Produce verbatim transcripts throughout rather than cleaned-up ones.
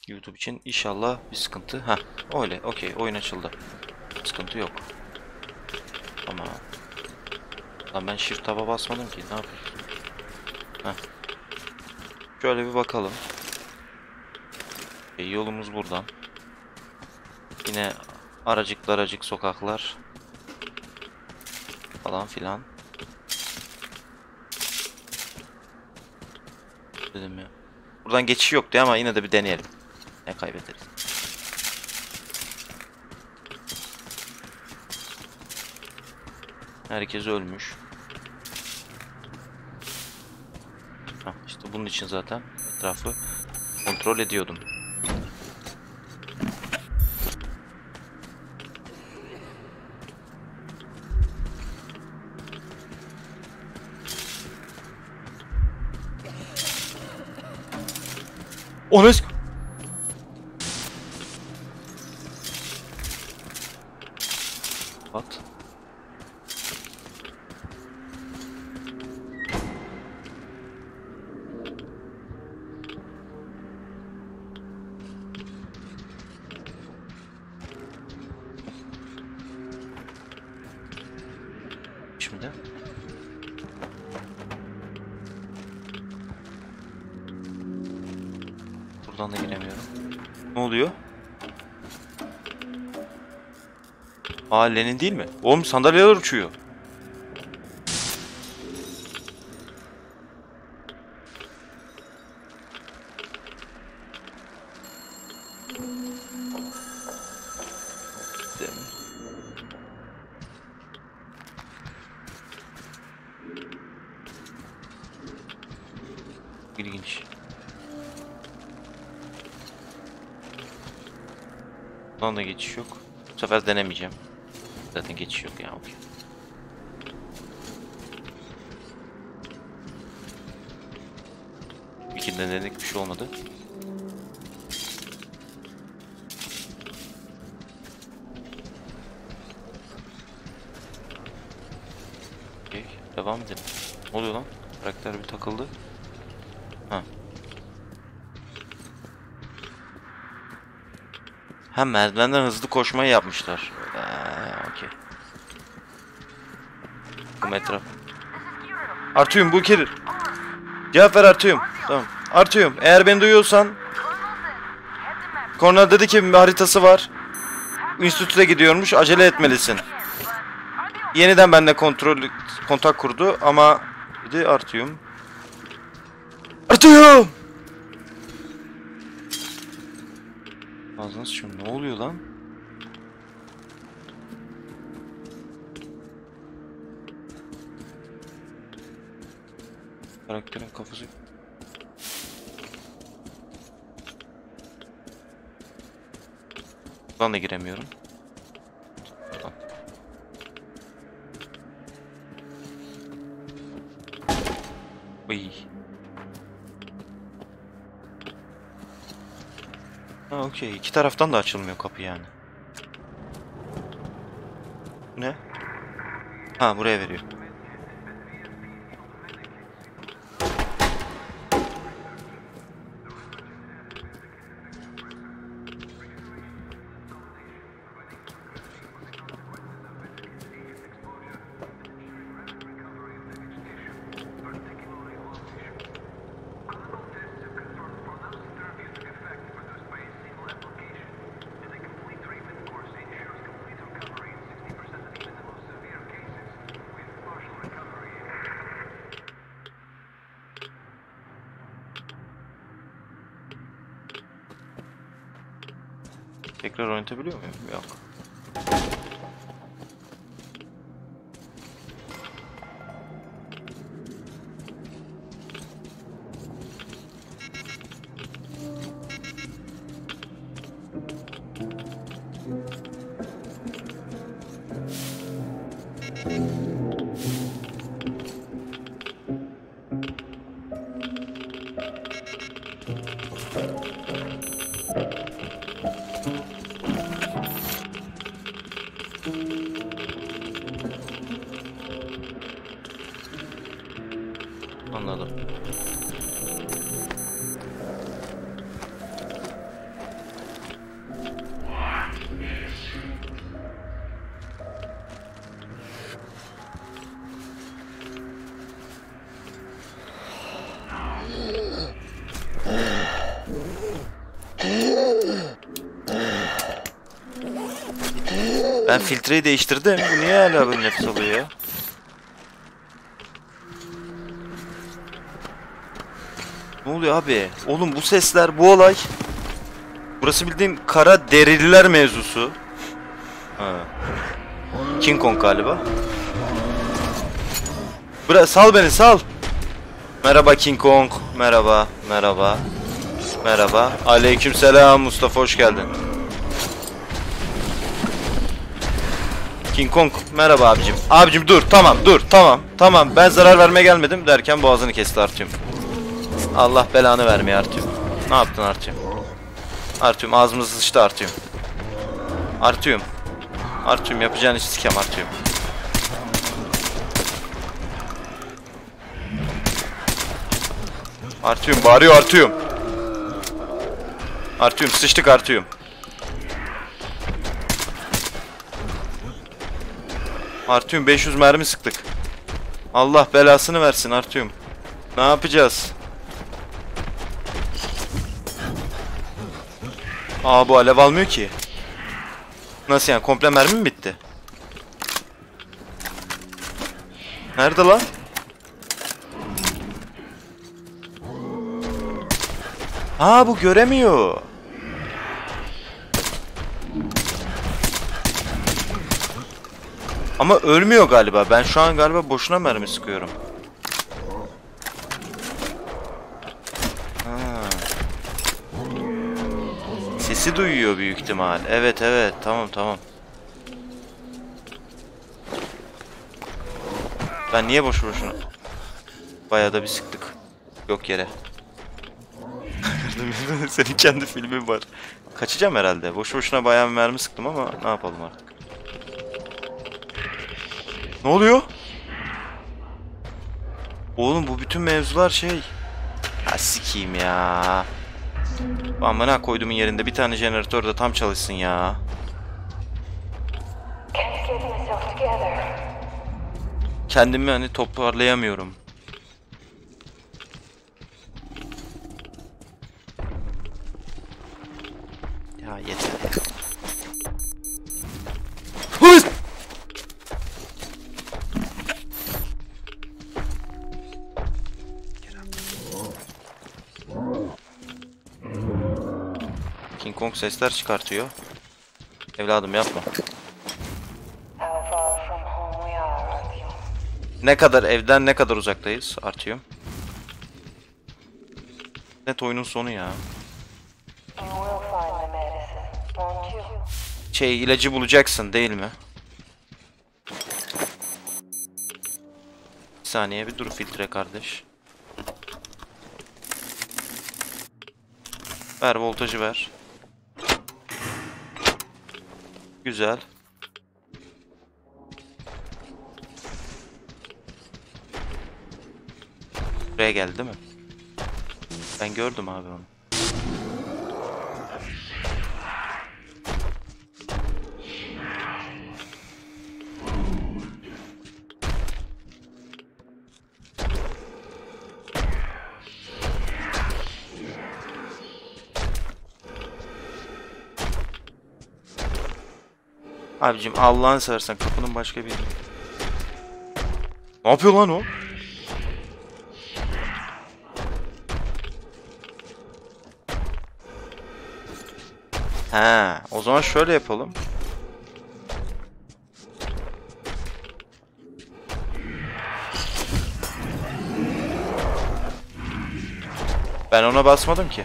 YouTube için inşallah bir sıkıntı. Ha, öyle. Okey. Oyun açıldı. Sıkıntı yok. Tamam. Lan ben shift tab'a basmadım ki. Ne yapayım? Heh. Şöyle bir bakalım. E, yolumuz buradan. Yine aracıklar aracık sokaklar falan filan. Dedim ya. Buradan geçiş yoktu ama yine de bir deneyelim. Ne kaybederiz? Herkes ölmüş. Hah, işte bunun için zaten etrafı kontrol ediyordum. O ne? What? Şimdi. Buradan da giremiyorum. Ne oluyor? Aa, Lenin değil mi? Oğlum sandalyeler uçuyor. İlginç. Buradan da geçiş yok. Bu sefer denemeyeceğim. Zaten geçiş yok ya. Okey. Bir kere denedik, bir şey olmadı. Okey. Devam edelim. Ne oluyor lan? Karakter bir takıldı. Ha. Hem merdivenden hızlı koşmayı yapmışlar. Ee, okey. Bu etraf. Artyom, bu kere. Cevap ver Artyom. Tamam. Artyom, eğer beni duyuyorsan. Kornel dedi ki bir haritası var. Enstitüye gidiyormuş. Acele etmelisin. Yeniden benimle kontrol kontak kurdu ama dedi Artyom. Artyom! Ağzına sıçıyorum. Ne oluyor lan? Karakterin kafası. Buradan da giremiyorum. Buradan. Uy. Ha, okey. İki taraftan da açılmıyor kapı yani. Bu ne? Ha, buraya veriyor. Tekrar oynatabiliyor muyum? Yok. Ben filtreyi değiştirdim. Bu niye hala böyle nefes alıyor ya? Ne oluyor abi? Oğlum bu sesler, bu olay. Burası bildiğim kara derililer mevzusu. Ha. King Kong galiba. Bıra sal beni, sal. Merhaba King Kong. Merhaba, merhaba. Merhaba. Aleykümselam Mustafa, hoş geldin. King Kong, merhaba abicim. Abicim dur, tamam, dur, tamam, tamam. Ben zarar vermeye gelmedim derken boğazını kesti Artyom. Allah belanı vermeye Artyom. Ne yaptın Artyom? Artyom ağzımızı sıçtı Artyom. Artyom. Artyom yapacağın işi sikem Artyom. Artyom bağırıyor Artyom. Artyom sıçtık Artyom. Artyom beş yüz mermi sıktık. Allah belasını versin Artyom. Ne yapacağız? Aa bu alev almıyor ki. Nasıl yani, komple mermi mi bitti? Nerede lan? Aa bu göremiyor. Ama ölmüyor galiba. Ben şu an galiba boşuna mermi sıkıyorum. Ha. Sesi duyuyor büyük ihtimal. Evet evet, tamam tamam. Ben niye boş boşuna? Bayağı da bir sıktık. Yok yere. Senin kendi filmin var. Kaçacağım herhalde. Boş boşuna bayağı bir mermi sıktım ama ne yapalım artık. Ne oluyor? Oğlum bu bütün mevzular şey. Ha sikiyim ya. Amına koyduğumun yerinde bir tane jeneratör de tam çalışsın ya. Kendimi hani toparlayamıyorum. Ya yeter ya. Hız! King Kong sesler çıkartıyor. Evladım yapma. Ne kadar evden ne kadar uzaktayız artıyor. Net oyunun sonu ya. Şey ilacı bulacaksın değil mi? Bir saniye bir dur filtre kardeş. Ver voltajı ver. Güzel. Buraya geldi değil mi? Ben gördüm abi onu. Abicim Allah'ını seversen kapının başka bir... Ne yapıyor lan o? He, o zaman şöyle yapalım. Ben ona basmadım ki.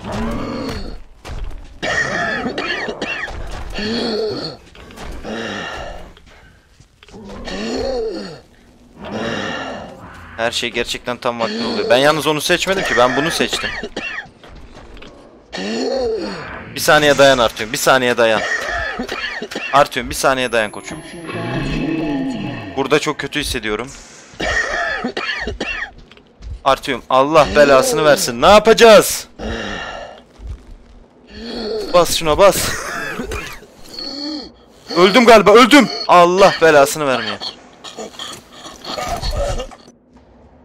Her şey gerçekten tam vakti oluyor. Ben yalnız onu seçmedim ki. Ben bunu seçtim. Bir saniye dayan Artyom. Bir saniye dayan. Artyom bir saniye dayan koçum. Burada çok kötü hissediyorum. Artyom Allah belasını versin. Ne yapacağız? Bas şuna bas. Öldüm galiba, öldüm. Allah belasını vermeye.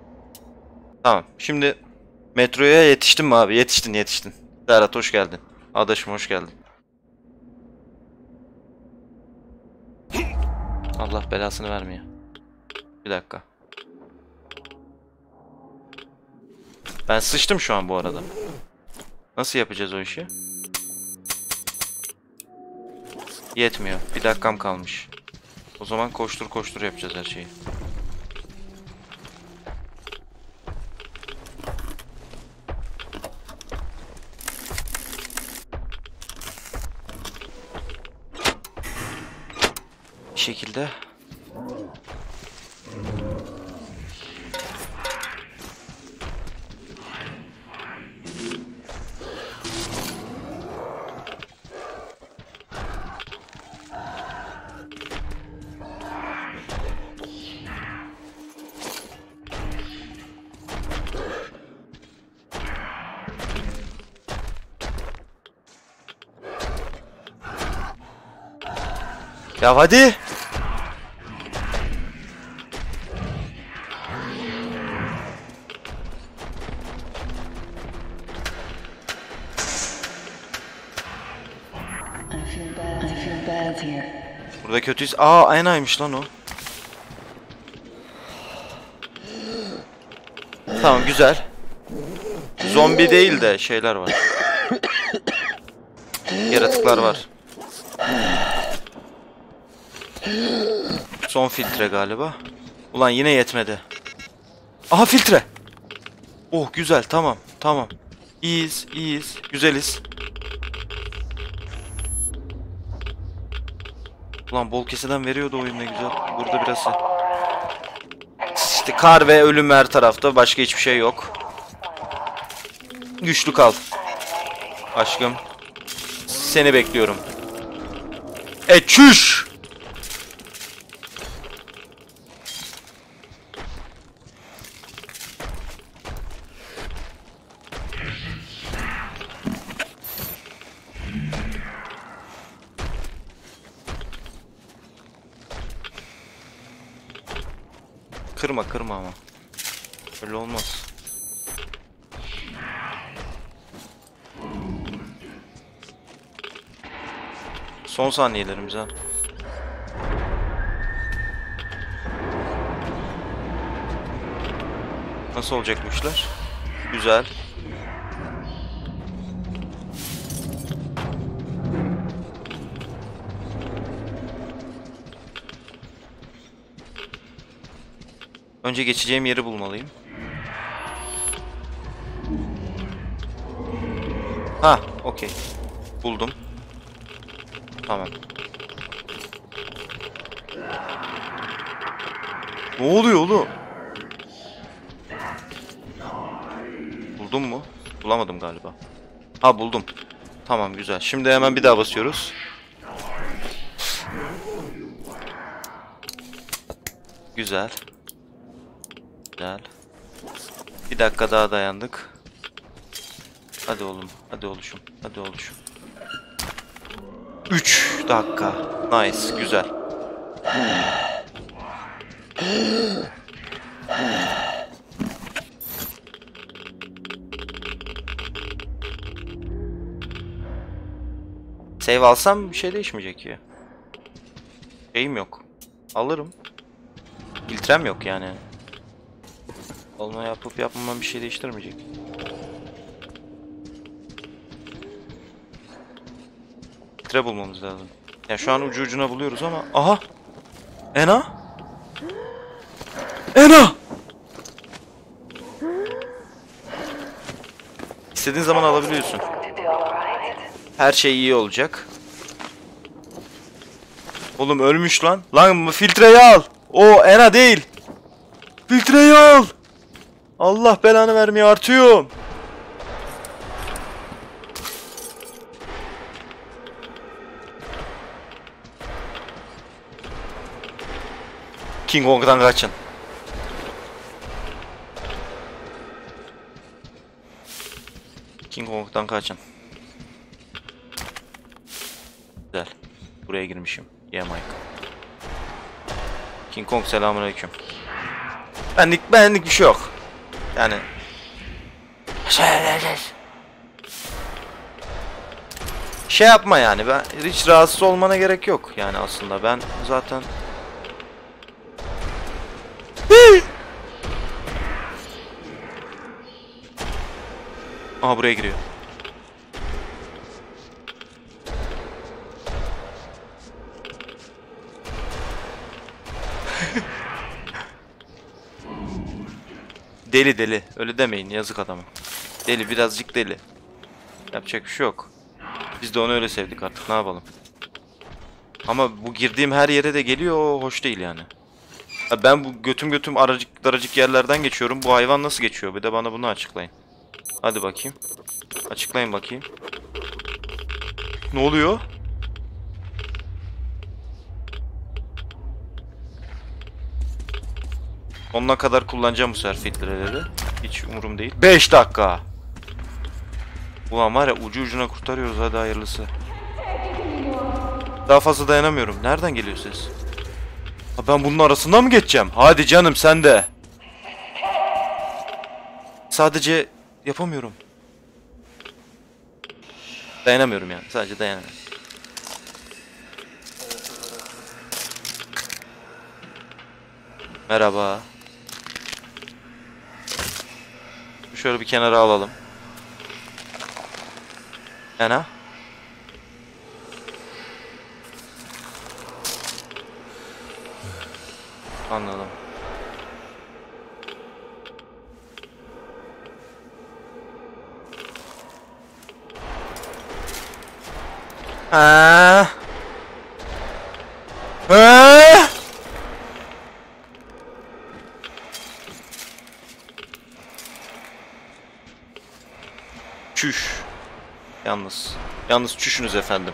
Tamam şimdi metroya yetiştin mi abi? Yetiştin yetiştin. Serhat hoş geldin. Adaşım hoş geldin. Allah belasını vermiyor. Bir dakika. Ben sıçtım şu an bu arada. Nasıl yapacağız o işi? Yetmiyor. Bir dakikam kalmış. O zaman koştur koştur yapacağız her şeyi. Bir şekilde. Ya hadi. Burada kötüyüz. Aa, aynaymış lan o. Tamam, güzel. Zombi değil de şeyler var. Yaratıklar var. Son filtre galiba. Ulan yine yetmedi. Aha, filtre. Oh, güzel, tamam tamam. İyiyiz iyiyiz. Güzeliz. Ulan bol keseden veriyordu oyun, ne güzel. Burada biraz işte kar ve ölüm her tarafta. Başka hiçbir şey yok. Güçlü kal. Aşkım. Seni bekliyorum. E çüş. Kırma kırma ama. Öyle olmaz. Son saniyelerimiz ha. Nasıl olacak bu işler? Güzel. Önce geçeceğim yeri bulmalıyım. Ha, okey. Buldum. Tamam. Ne oluyor oğlum? Buldum mu? Bulamadım galiba. Ha, buldum. Tamam, güzel. Şimdi hemen bir daha basıyoruz. Güzel. Güzel. Bir dakika daha dayandık. Hadi oğlum. Hadi oluşum. Hadi oluşum. üç dakika. Nice. Güzel. Save alsam bir şey değişmeyecek ya. Şeyim yok. Alırım. Filtrem yok yani. Olma yapıp yapmamam bir şey değiştirmeyecek. Filtre bulmamız lazım. Ya şu an ucu ucuna buluyoruz ama... Aha! Ena! Ena! İstediğin zaman alabiliyorsun. Her şey iyi olacak. Oğlum ölmüş lan. Lan filtreyi al. O Ena değil. Filtreyi al. Allah belanı vermiyor, artıyor. King Kong'dan kaçın. King Kong'dan kaçın. Güzel. Buraya girmişim. Yeah Mike. King Kong, selamünaleyküm. Benlik benlik bir şey yok. Yani. Şey yapma yani, ben hiç rahatsız olmana gerek yok yani aslında ben zaten. Aha buraya giriyor. Deli deli. Öyle demeyin, yazık adamı. Deli, birazcık deli. Yapacak bir şey yok. Biz de onu öyle sevdik artık, ne yapalım. Ama bu girdiğim her yere de geliyor, o hoş değil yani. Ya ben bu götüm götüm aracık daracık yerlerden geçiyorum. Bu hayvan nasıl geçiyor? Bir de bana bunu açıklayın. Hadi bakayım. Açıklayın bakayım. Ne oluyor? Onuna kadar kullanacağım bu sefer filtreleri. Hiç umurum değil. beş dakika. Ulan var ya, ucu ucuna kurtarıyoruz, hadi hayırlısı. Daha fazla dayanamıyorum. Nereden geliyor ses? Ha, ben bunun arasından mı geçeceğim? Hadi canım sen de. Sadece yapamıyorum. Dayanamıyorum yani. Sadece dayanamıyorum. Merhaba. Şöyle bir kenara alalım. Yana. Anladım. Ha. Ha. Çüş. Yalnız. Yalnız çüşünüz efendim.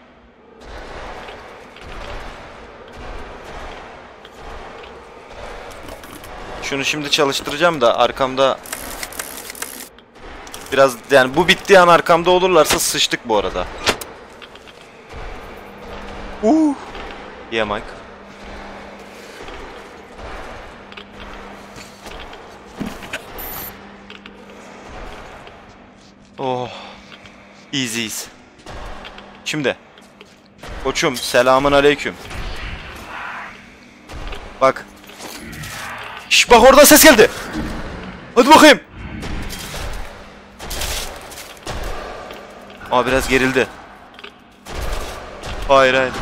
Şunu şimdi çalıştıracağım da arkamda biraz, yani bu bittiği an arkamda olurlarsa sıçtık bu arada. Uh. Yeah Mike. Oh. Easy's. Şimdi. Koçum, selamun aleyküm. Bak. Şş, bak orada ses geldi. Hadi bakayım. Aa, biraz gerildi. Hayır hayır.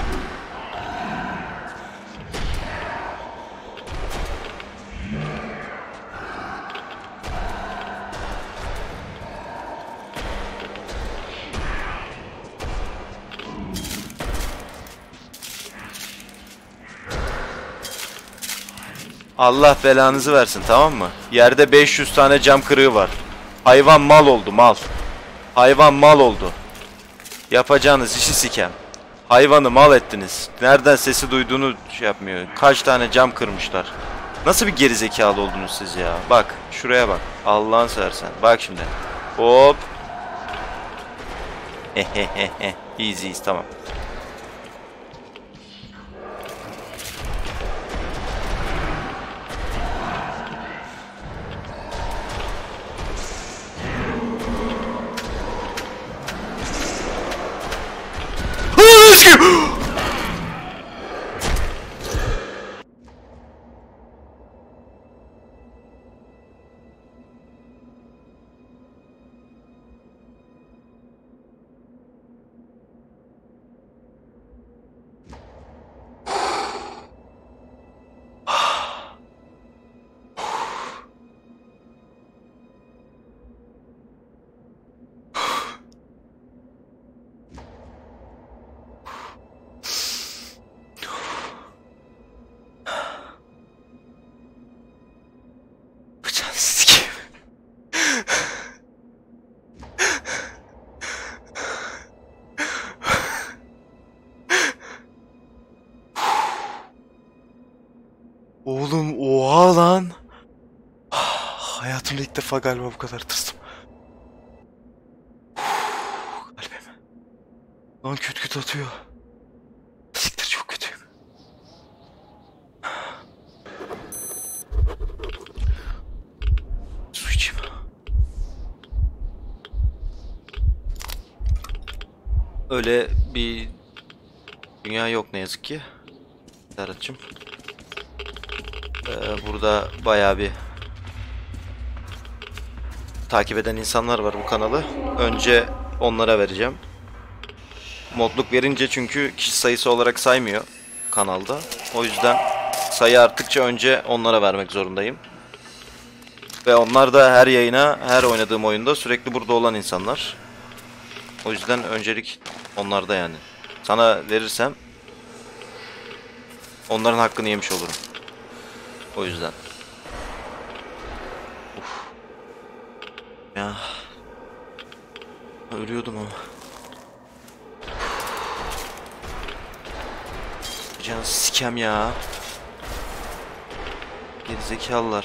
Allah belanızı versin, tamam mı? Yerde beş yüz tane cam kırığı var. Hayvan mal oldu, mal. Hayvan mal oldu. Yapacağınız işi sikem. Hayvanı mal ettiniz. Nereden sesi duyduğunu şey yapmıyor. Kaç tane cam kırmışlar. Nasıl bir gerizekalı oldunuz siz ya? Bak şuraya bak. Allah'ın seversen. Bak şimdi. Hop. Hehehehe. Easy, tamam. Oğlum oha lan. Hayatımda ilk defa galiba bu kadar tırstım. Kalbim. Lan küt küt atıyor. Siktir, çok kötüyüm. Su içeyim. Öyle bir dünya yok ne yazık ki. Serhat'cığım. Ee, burada bayağı bir takip eden insanlar var bu kanalı. Önce onlara vereceğim. Modluk verince çünkü kişi sayısı olarak saymıyor kanalda. O yüzden sayı arttıkça önce onlara vermek zorundayım. Ve onlar da her yayına, her oynadığım oyunda sürekli burada olan insanlar. O yüzden öncelik onlarda yani. Sana verirsem onların hakkını yemiş olurum. O yüzden. Uf. Ya. Ölüyordum ama. Can sikem ya. Gerizekalılar.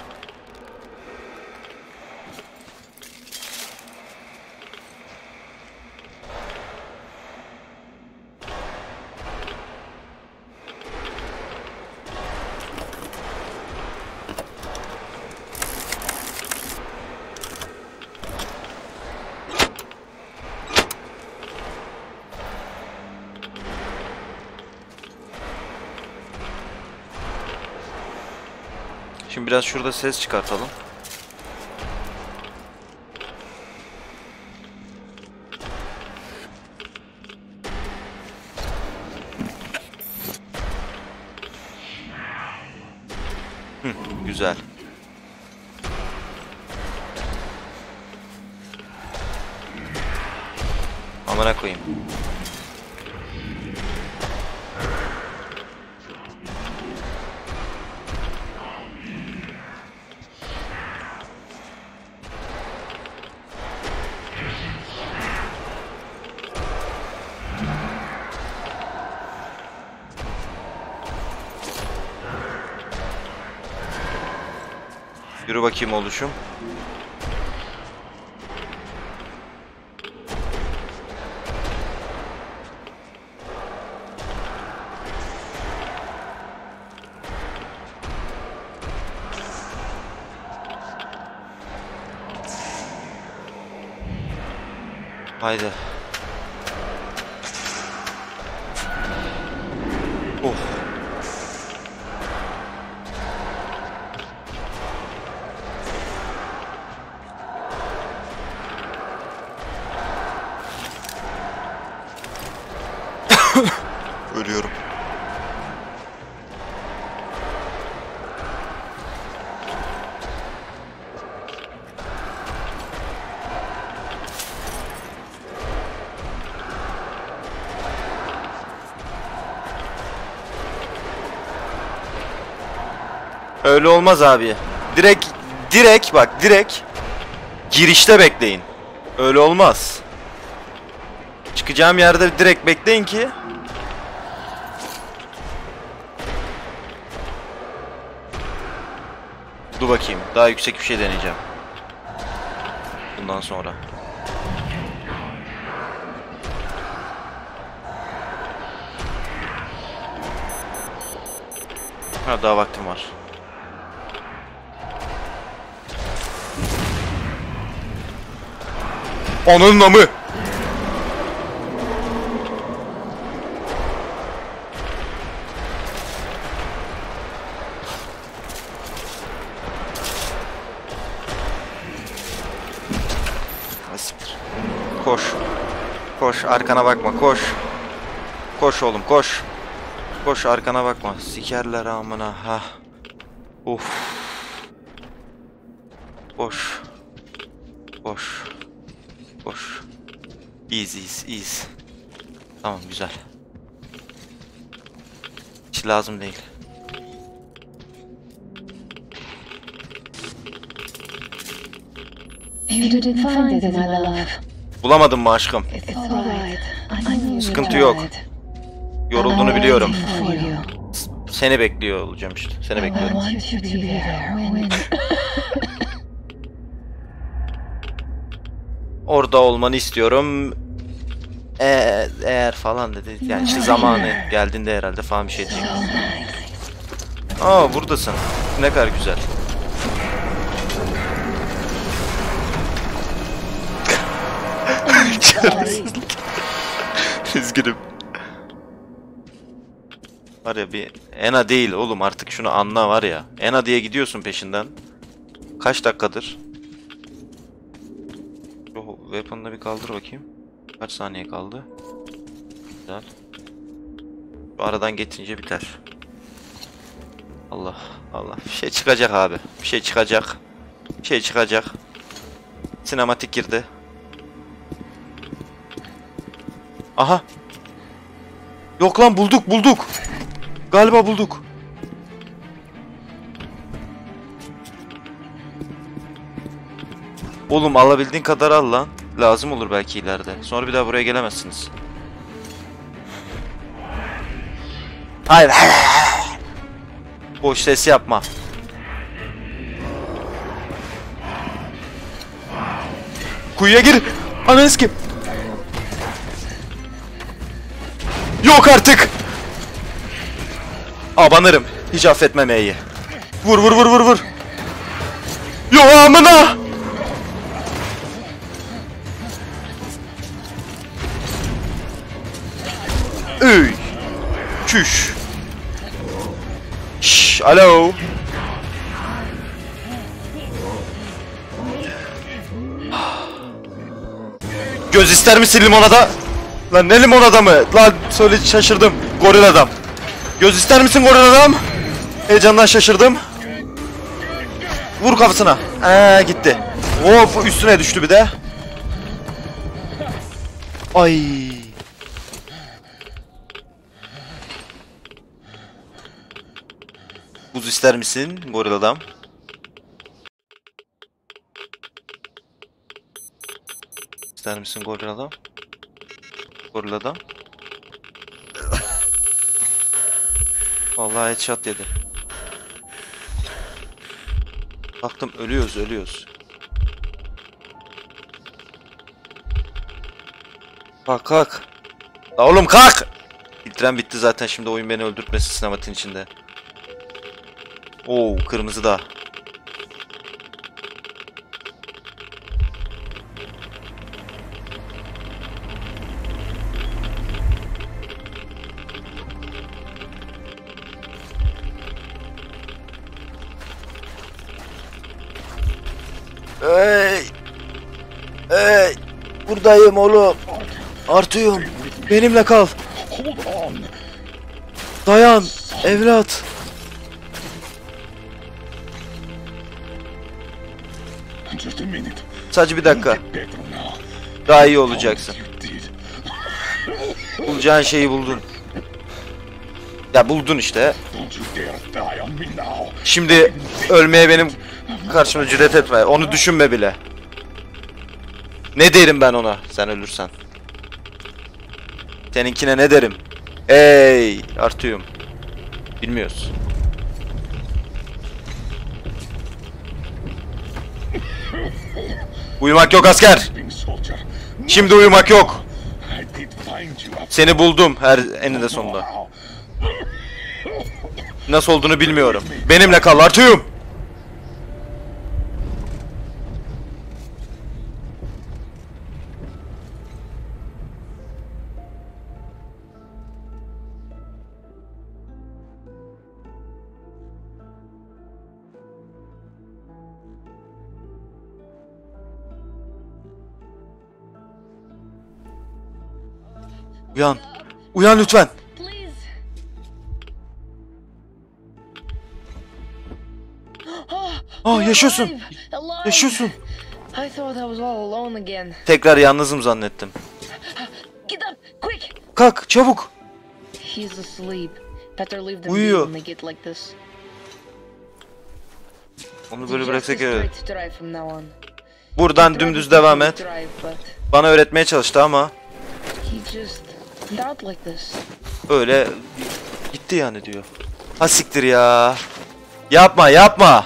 Şimdi biraz şurada ses çıkartalım. Hı, güzel. Amına koyayım. Yürü bakayım oluşum. Haydi. Oh. Ölüyorum. Öyle olmaz abi. Direkt direkt bak direkt girişte bekleyin. Öyle olmaz. Çıkacağım yerde direkt bekleyin ki dur bakayım. Daha yüksek bir şey deneyeceğim. Bundan sonra. Ha daha vaktim var. Onun namı. Koş. Koş arkana bakma koş. Koş oğlum koş. Koş arkana bakma. Sikerler amına ha. Uf. Boş. Boş. Boş. Easy easy easy. Tamam güzel. Hiç lazım değil. You didn't find it, my love. Bulamadın mı aşkım? It's alright. I knew Sıkıntı you'd yok. find it. Yorulduğunu I'm biliyorum. waiting for you. Seni bekliyor olacağım işte. Seni I bekliyorum. want you to be there when... Orada olmanı istiyorum. Eğer, eğer falan dedi. Yani işte zamanı geldiğinde herhalde falan bir şey diyecek. So nice. Aa buradasın. Ne kadar güzel. Sorry. Üzgünüm. Var ya bir Ena değil oğlum, artık şunu anla var ya. Ena diye gidiyorsun peşinden. Kaç dakikadır? Şu weapon'ını bir kaldır bakayım. Kaç saniye kaldı? Güzel. Şu aradan geçince biter. Allah Allah. Bir şey çıkacak abi. Bir şey çıkacak. Bir şey çıkacak. Sinematik girdi. Aha. Yok lan, bulduk bulduk. Galiba bulduk. Oğlum alabildiğin kadar al lan. Lazım olur belki ileride. Sonra bir daha buraya gelemezsiniz. Hayır. Boş ses yapma. Kuyuya gir. Ananız kim? Yok artık. Abanırım. Hiç affetmem E'yi. Vur vur vur vur vur. Yo amına. Üy. Çüş. Şşş, alo. Göz ister misin limonada? Lan ne limonada mı? Lan söyle, şaşırdım. Goril adam. Göz ister misin goril adam? Heyecandan şaşırdım. Vur kafasına. Eee gitti. Of, üstüne düştü bir de. Ay. Buz ister misin goril adam? İster misin goril adam? Goril adam. Vallahi headshot yedi. Baktım ölüyoruz ölüyoruz. Kalk kalk. La oğlum kalk. Filtrem bitti zaten, şimdi oyun beni öldürtmesin sinematin içinde. Oo, kırmızı da. Hey! Hey! Buradayım oğlum. Artıyorum. Benimle kal. Dayan evlat. Sadece bir dakika. Daha iyi olacaksın. Bulacağın şeyi buldun. Ya buldun işte. Şimdi ölmeye benim karşıma cüret etme. Onu düşünme bile. Ne derim ben ona sen ölürsen? Seninkine ne derim? Ey Artyom. Bilmiyoruz. Uyumak yok asker. Şimdi uyumak yok. Seni buldum her eninde sonunda. Nasıl olduğunu bilmiyorum. Benimle kal Artyom. Uyan. Uyan lütfen. Ah, yaşıyorsun. Yaşıyorsun. Tekrar yalnızım zannettim. Kalk çabuk. Uyuyor. Onu böyle bıraksak evet. Buradan dümdüz devam et. Bana öğretmeye çalıştı ama öyle gitti yani diyor. Ha siktir ya. Yapma yapma.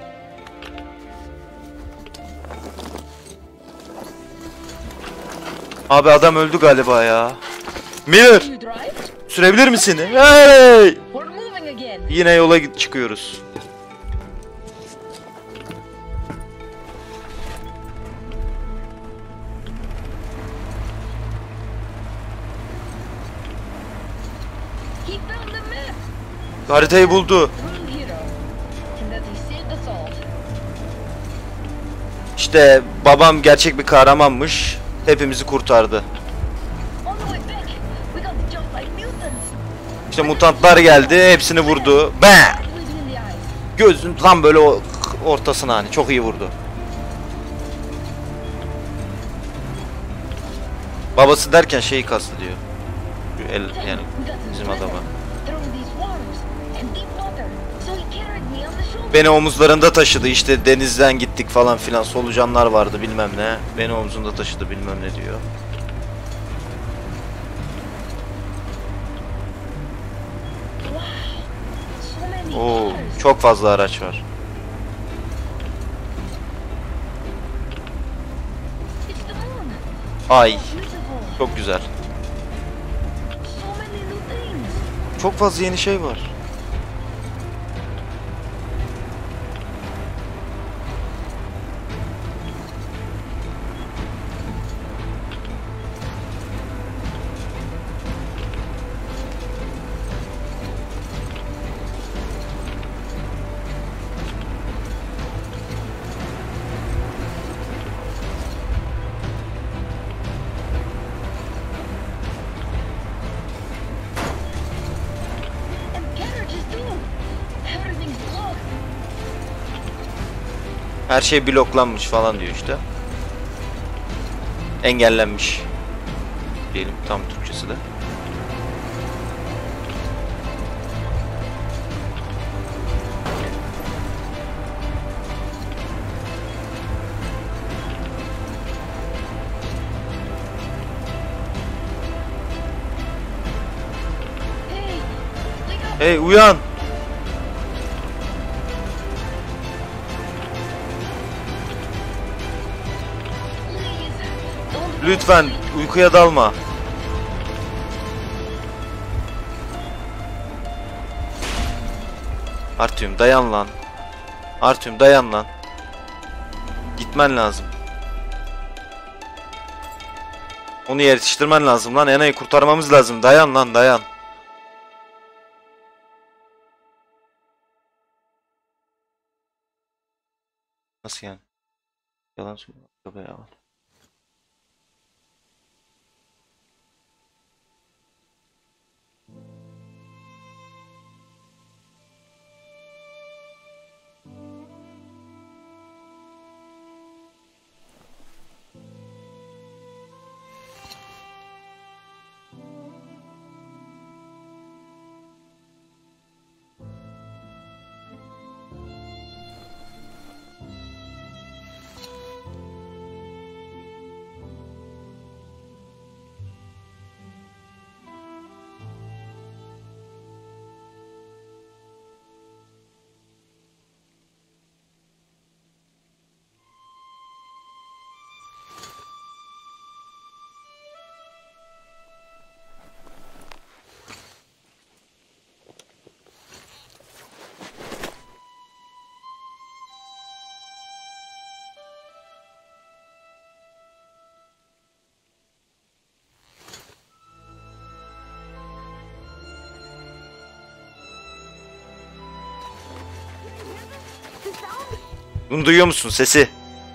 Abi adam öldü galiba ya. Miller. Sürebilir misin? Hey! Yine yola çıkıyoruz. He found the map. Haritayı buldu. True hero. And that he saved us all. İşte babam gerçek bir kahramanmış. Hepimizi kurtardı. On the way back, we got jumped by mutants. İşte mutantlar geldi, hepsini vurdu. Bam! Bleeding in the eyes. Gözün tam böyle o ortasına hani çok iyi vurdu. Babası derken şeyi kastediyor. Şu el Then yani we got to bizim the river, adama. through these waters and deep water. So he carried me on the shoulder. Beni omuzlarında taşıdı işte denizden gittik falan filan solucanlar vardı bilmem ne. Beni omzunda taşıdı bilmem ne diyor. Wow. So many Oo cars. çok fazla araç var. It's the moon. Ay So beautiful. çok güzel. So many new things. Çok fazla yeni şey var. And carriages too. Everything's blocked. Her şey bloklanmış falan diyor işte. Engellenmiş. Diyelim tam Türkçesi de. Hey, wake up. Hey uyan. Please. Don't fall Lütfen asleep. uykuya dalma. Artyom dayan lan. Artyom dayan lan. Gitmen lazım. Onu yetiştirmen lazım lan. Ena'yı kurtarmamız lazım. Dayan lan dayan. Nasıl yani? Yalan söylüyor. Tövbe ya. Bunu duyuyor musun sesi?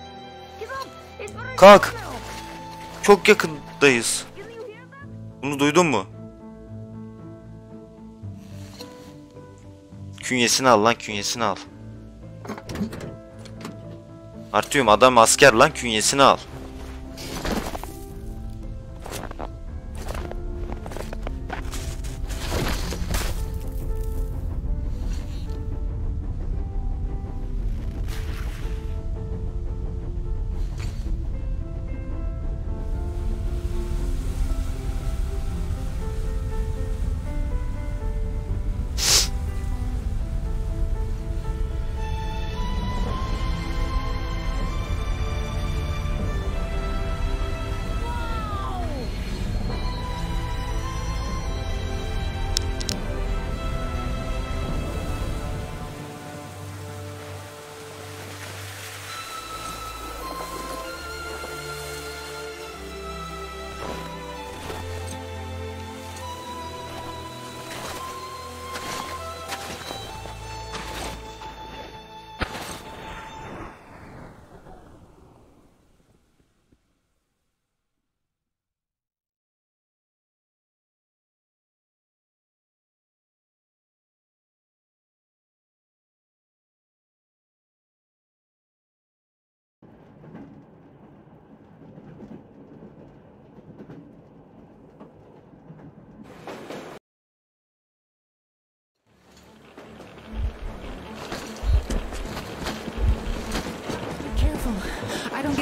Kalk. Çok yakındayız. Bunu duydun mu? Künyesini al lan künyesini al. Artyom adam asker lan künyesini al.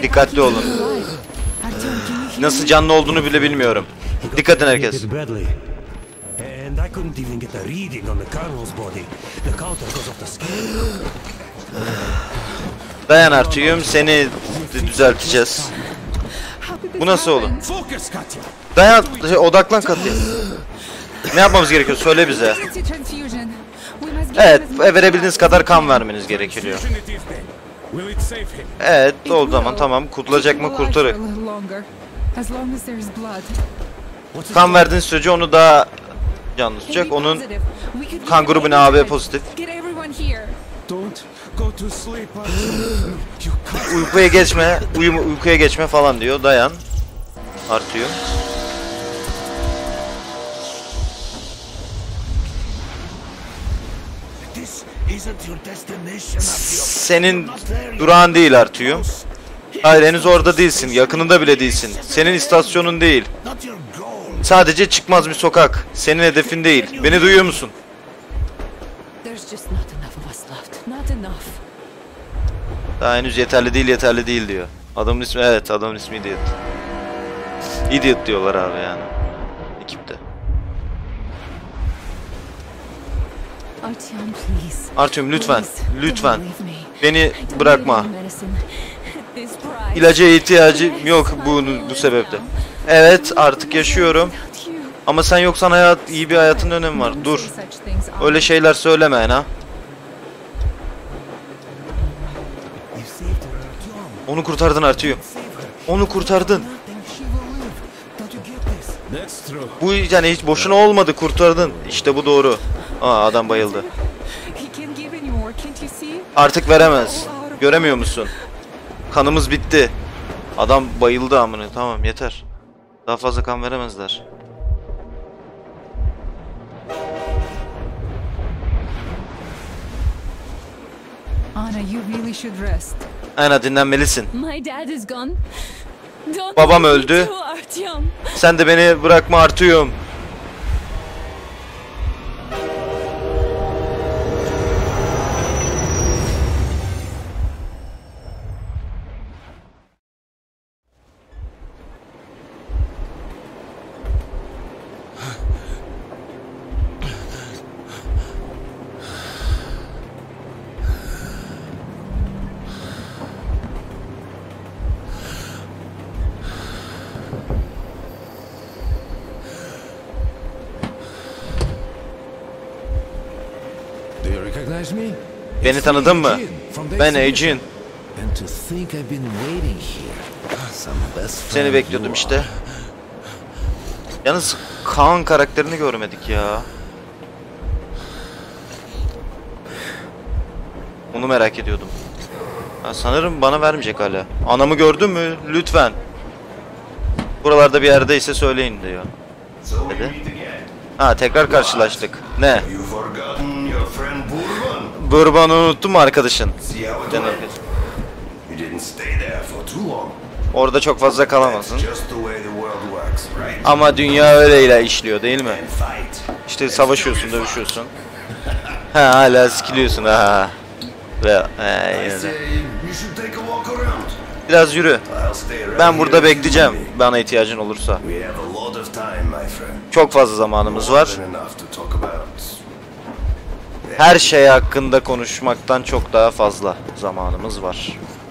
Dikkatli olun. Nasıl canlı olduğunu bile bilmiyorum. Dikkat edin herkes. And I couldn't even get a reading on the colonel's body. The counter goes off the scale. Dayan Artyom, seni düzelteceğiz. Bu nasıl olur? Focus, Katya. Dayan, şey, odaklan Katya. Ne yapmamız gerekiyor? Söyle bize. Evet, verebildiğiniz kadar kan vermeniz gerekiyor. Will it save him? Evet, o zaman tamam. Kurtulacak mı? Kurtarır. Kan verdiğiniz sürece onu daha canlı tutacak. Onun kan grubuna A B pozitif. Don't go to sleep, Artyom. You can't. Uykuya geçme, uyuma, uykuya geçme falan diyor. Dayan. Artıyor. This isn't your destination, Artyom. Senin durağın değil Artyom. Hayır, henüz orada değilsin. Yakınında bile değilsin. Senin istasyonun değil. Not your goal. Sadece çıkmaz bir sokak. Senin hedefin değil. Beni duyuyor musun? There's just not enough of us left. Not enough. Daha henüz yeterli değil, yeterli değil diyor. Adamın ismi, evet, adamın ismi Idiot. Idiot diyorlar abi yani. Ekipte. Artyom, please. Artyom lütfen, Please, lütfen. don't leave me. Beni I don't bırakma. need any medicine. This price. İlaca ihtiyacım yok bu, bu sebeple. Evet, artık yaşıyorum. Without you. Ama sen yoksan hayat, iyi bir hayatın önemi var. Dur. Don't say such things, Öyle şeyler söyleme ha. You saved her, Artyom. Onu kurtardın Artyom. Save her. Onu kurtardın. Then she will live. Don't you get this? That's true. Bu yani hiç boşuna olmadı, kurtardın. İşte bu doğru. Aa, adam bayıldı. He can't give anymore. Can't you see? Artık veremez. Göremiyor musun? Kanımız bitti. Adam bayıldı amına. Tamam, yeter. Daha fazla kan veremezler. Anna, you really should rest. Aynen, dinlenmelisin. My dad is gone. Don't Babam leave me öldü. too, Artyom. Sen de beni bırakma Artyom. Do you recognize me? Beni tanıdın mı? Ben Agent. And to think I've been waiting here. Some best Seni friend bekliyordum you işte. are. Yalnız Kaan karakterini görmedik ya. Onu merak ediyordum. Ha, sanırım bana vermeyecek hala. Anamı gördün mü? Lütfen. Buralarda bir yerdeyse söyleyin diyor. Dedi. Ha, tekrar karşılaştık. Ne? You forgotten your friend Bourbon? Bourbon'u unuttun mu arkadaşın? See how it Canım. went? You didn't stay there for too long. Orada çok fazla kalamazsın. Just the way the world works, right? Ama dünya öyle işliyor değil mi? And fight. İşte savaşıyorsun, dövüşüyorsun. Ha, hala sikiliyorsun ha. Ve he, I yine say de. you should take a walk around. Biraz yürü. I'll stay around Ben burada here if you bekleyeceğim. need me. Bana ihtiyacın olursa. We have a lot of time, my friend. Çok fazla zamanımız More var. than enough to talk about. Her şey hakkında konuşmaktan çok daha fazla zamanımız var.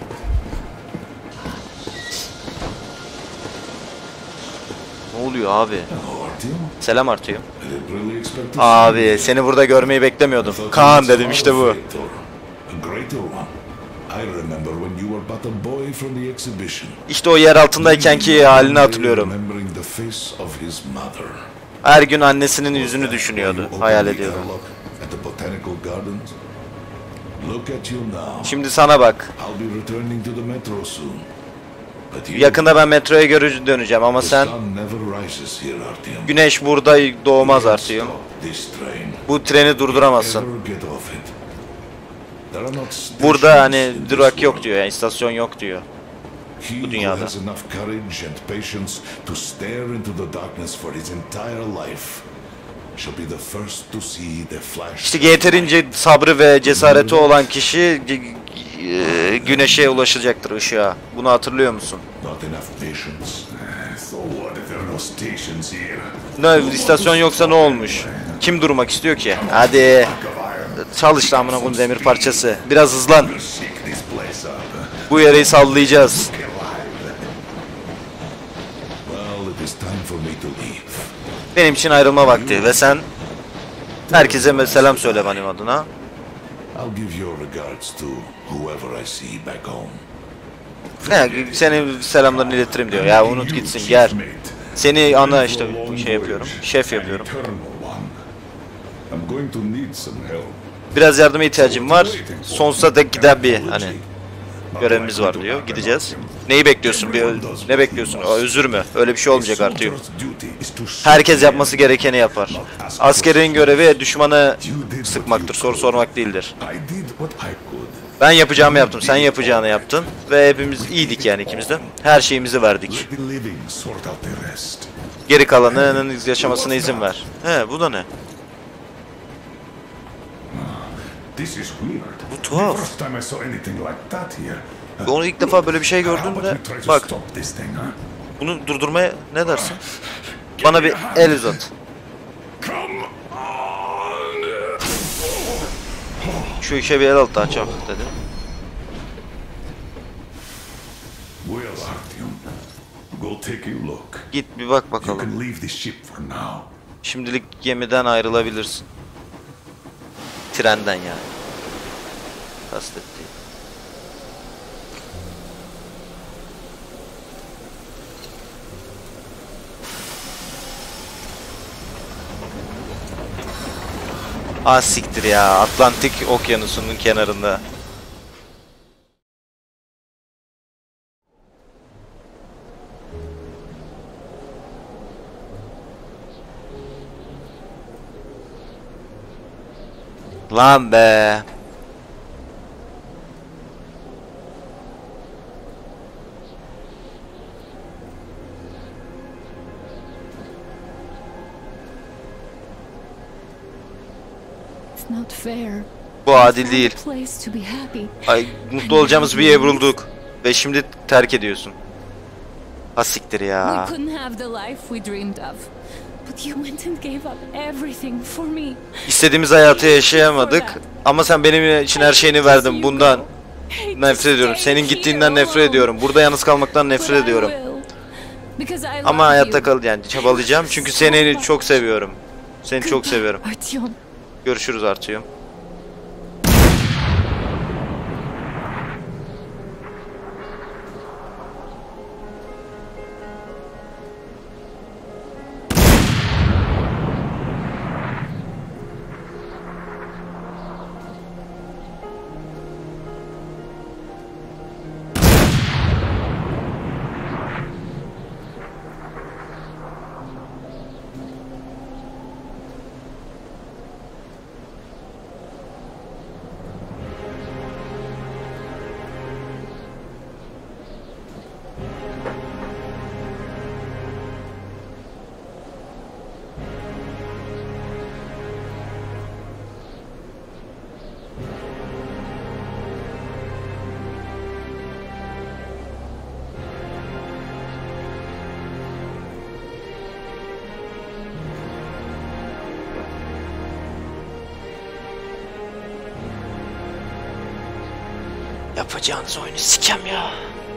Ne oluyor abi? Selam Artyom. Abi seni burada görmeyi beklemiyordum. Kaan dedim, işte bu. A greater one. I remember when you were but a boy from the exhibition. İşte o yer altındaykenki halini hatırlıyorum. Remembering the face of his mother. Her gün annesinin yüzünü düşünüyordu, hayal ediyordu. At the botanical gardens. Look at you now. Şimdi sana bak. I'll be returning to the metro soon. But you, Yakında ben metroya göre döneceğim ama the sen... sun never rises here, Artyom. Güneş burada doğmaz Can't Artyom. stop this train. Bu treni durduramazsın. Ever get off it. There are not Burada stations hani in this durak yok world. diyor, yani istasyon yok diyor. He bu who dünyada. has enough courage and patience to stare into the darkness for his entire life shall be the first to see the flash. İşte yeterince sabrı ve cesareti olan kişi e, güneşe ulaşacaktır, ışığa. Bunu hatırlıyor musun? Not enough patience. So what if there are no stations here? Ne istasyon yoksa ne olmuş? Kim durmak istiyor ki? Hadi. Çalış lan amına koyayım demir parçası. Biraz hızlan. Shake this place up. Bu yeri sallayacağız. Well, it is time for me to leave. Benim için ayrılma vakti ve sen herkese selam söyle benim adına. I'll give your regards to whoever I see back home. He, senin selamlarını iletirim diyor. Ya unut gitsin, gel. Seni ana işte şey yapıyorum. Şef yapıyorum. I'm going to need some help. Biraz yardıma ihtiyacım var. Sonsuza dek giden bir hani görevimiz var diyor. Gideceğiz. Neyi bekliyorsun? Bir ne bekliyorsun? Aa, özür mü? Öyle bir şey olmayacak artık. Herkes yapması gerekeni yapar. Askerin görevi düşmanı sıkmaktır, soru sormak değildir. I did what I could. Ben yapacağımı yaptım, sen yapacağını yaptın ve hepimiz iyiydik yani ikimiz de. Her şeyimizi verdik. Let the living sort out the rest. Geri kalanının yaşamasına izin ver. He, bu da ne? This is weird. Bu tuhaf. First time I saw anything like that here. Onu ilk defa böyle bir şey gördüğümde bak Stop this thing, huh? bunu durdurmaya ne dersin? Bana bir el uzat. Şu işe bir el al daha çabuk dedi. Well, Artyom, go take a look. Git bir bak You bakalım. can leave the ship for now. Şimdilik gemiden ayrılabilirsin. Trenden yani. Kastettiğim. Ah siktir ya, Atlantik Okyanusu'nun kenarında. Lan be. It's not fair. Bu adil değil. Place to be happy. Ay, mutlu olacağımız bir yere vurulduk. Ve şimdi terk ediyorsun. Ha siktir ya. We couldn't have the life we dreamed of. But you went and gave up everything for me. İstediğimiz hayatı yaşayamadık. Ama sen benim için her şeyini verdin. Bundan nefret ediyorum. Senin gittiğinden nefret ediyorum. Burada yalnız kalmaktan nefret ediyorum. Ama hayatta kal yani çabalayacağım. Çünkü seni çok seviyorum. Seni çok seviyorum. Artyom. Görüşürüz Artyom. Yapacağınız oyunu sikem ya.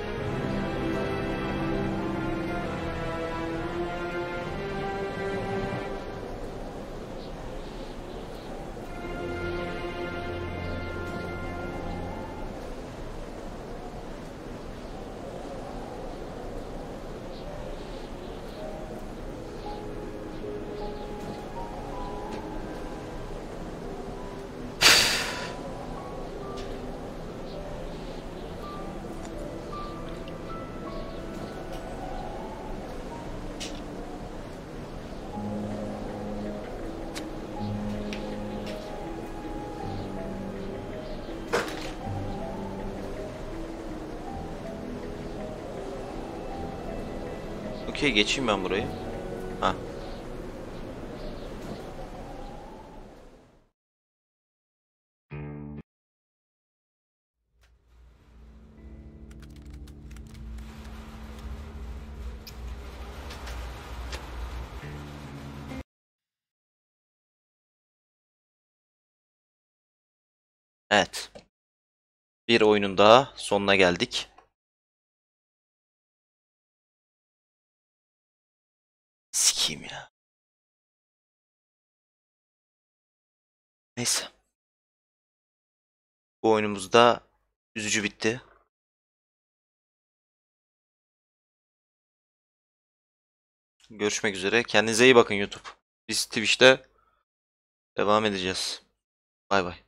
Okey, geçeyim ben burayı. Ha. Evet. Bir oyunun daha sonuna geldik. Sikiyim ya. Neyse. Bu oyunumuz da üzücü bitti. Görüşmek üzere. Kendinize iyi bakın YouTube. Biz Twitch'te devam edeceğiz. Bay bay.